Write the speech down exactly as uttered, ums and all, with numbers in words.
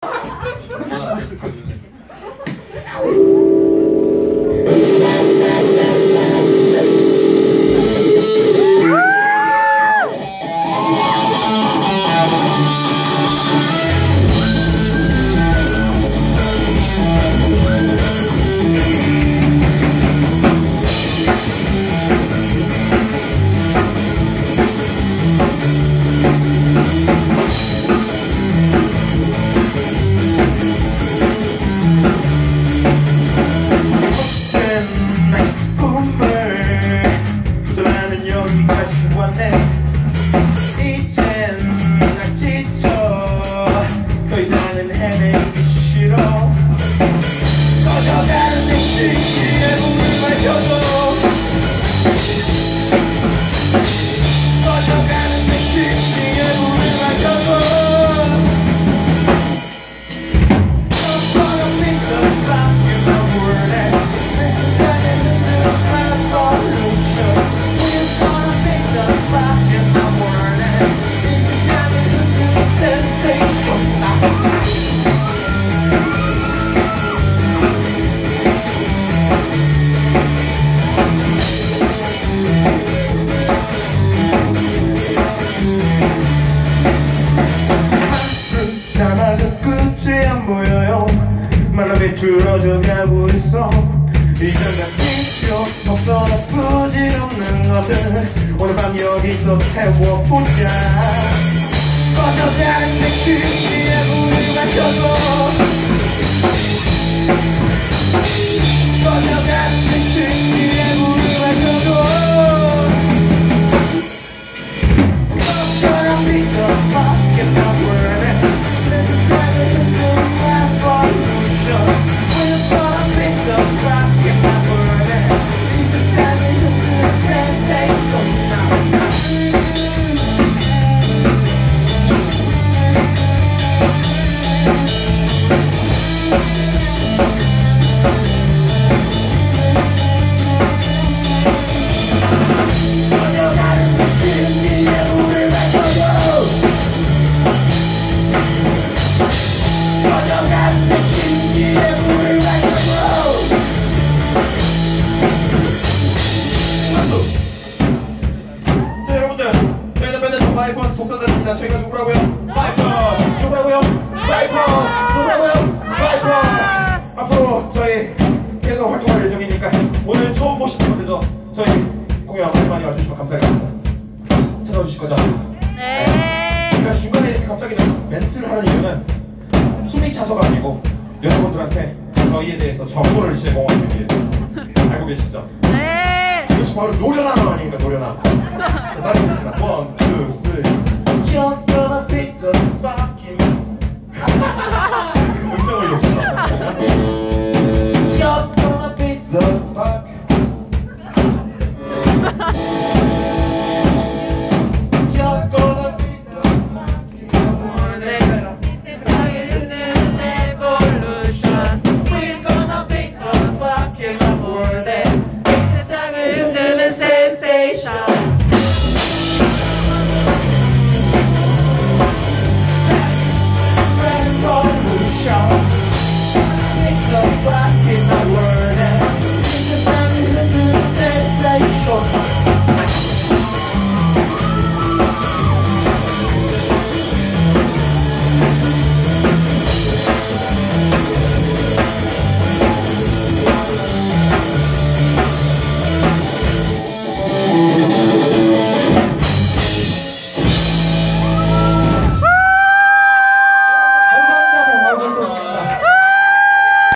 들어줘가고 있어. 이젠가 필요 없어. 나쁘지 없는 것들 오늘 밤 여기서 태워보자. 꺼져가는 맥주에 불을 밝혀줘. 꺼져가는 맥주에 불을 밝혀줘. 너처럼 비춰봐. Get my word in. Let the silence into my revolution. 자 여러분들, 저희는 밴드 바이퍼스 독사들입니다. 저희가 누구라고요? 바이퍼스! 누구라고요? 바이퍼스! 누구라고요? 바이퍼스! 앞으로 저희 계속 활동할 예정이니까 오늘 처음 보시는 분들도 저희 공연 많이 많이 와주시면 감사하겠습니다. 찾아주실 거죠? 네. 그러니까 중간에 이렇게 갑자기 멘트를 하는 이유는 숨이 차서가 아니고 여러분들한테 저희에 대해서 정보를 제공하기 위해서. 알고 계시죠? 네. 이것이 바로 노련함 아닙니까? 노련함. 자, 따라해보겠습니다. 원, 투, 쓰리. You're gonna beat the spot.